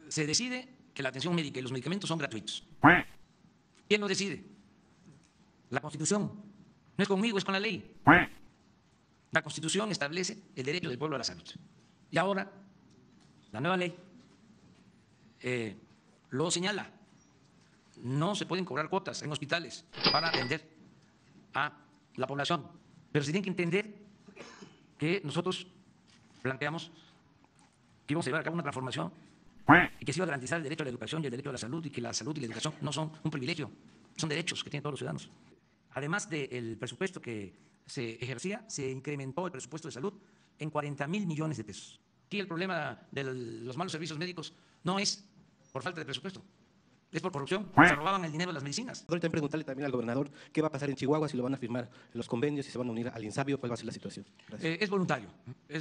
se decide que la atención médica y los medicamentos son gratuitos. ¿Quién lo decide? La Constitución. No es conmigo, es con la ley. La Constitución establece el derecho del pueblo a la salud. Y ahora, la nueva ley lo señala. No se pueden cobrar cuotas en hospitales para atender a la población. Pero se tiene que entender que nosotros planteamos que íbamos a llevar a cabo una transformación y que se iba a garantizar el derecho a la educación y el derecho a la salud, y que la salud y la educación no son un privilegio, son derechos que tienen todos los ciudadanos. Además del presupuesto que se ejercía, se incrementó el presupuesto de salud en 40.000 millones de pesos. Aquí el problema de los malos servicios médicos no es por falta de presupuesto, es por corrupción. Se robaban el dinero de las medicinas. También preguntarle también al gobernador qué va a pasar en Chihuahua, si lo van a firmar los convenios, si se van a unir al INSABIO, cuál va a ser la situación. Gracias. Es voluntario,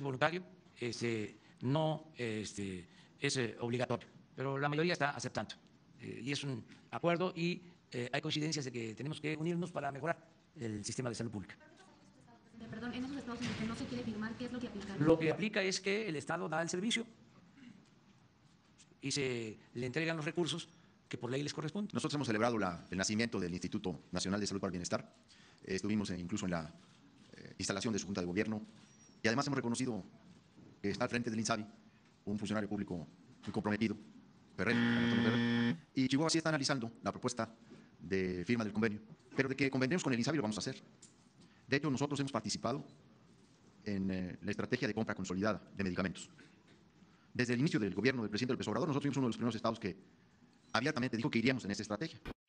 no es obligatorio, pero la mayoría está aceptando. Y es un acuerdo y hay coincidencias de que tenemos que unirnos para mejorar el sistema de salud pública. Perdón, en esos estados en los que no se quiere firmar, ¿qué es lo que aplica? Lo que aplica es que el Estado da el servicio y se le entregan los recursos que por ley les corresponden. Nosotros hemos celebrado el nacimiento del Instituto Nacional de Salud para el Bienestar. Estuvimos incluso en la instalación de su Junta de Gobierno y además hemos reconocido que está al frente del INSABI un funcionario público muy comprometido, y Chihuahua sí está analizando la propuesta de firma del convenio, pero de que convendremos con el INSABI lo vamos a hacer. De hecho, nosotros hemos participado en la estrategia de compra consolidada de medicamentos. Desde el inicio del gobierno del presidente López Obrador, nosotros fuimos uno de los primeros estados que abiertamente dijo que iríamos en esa estrategia.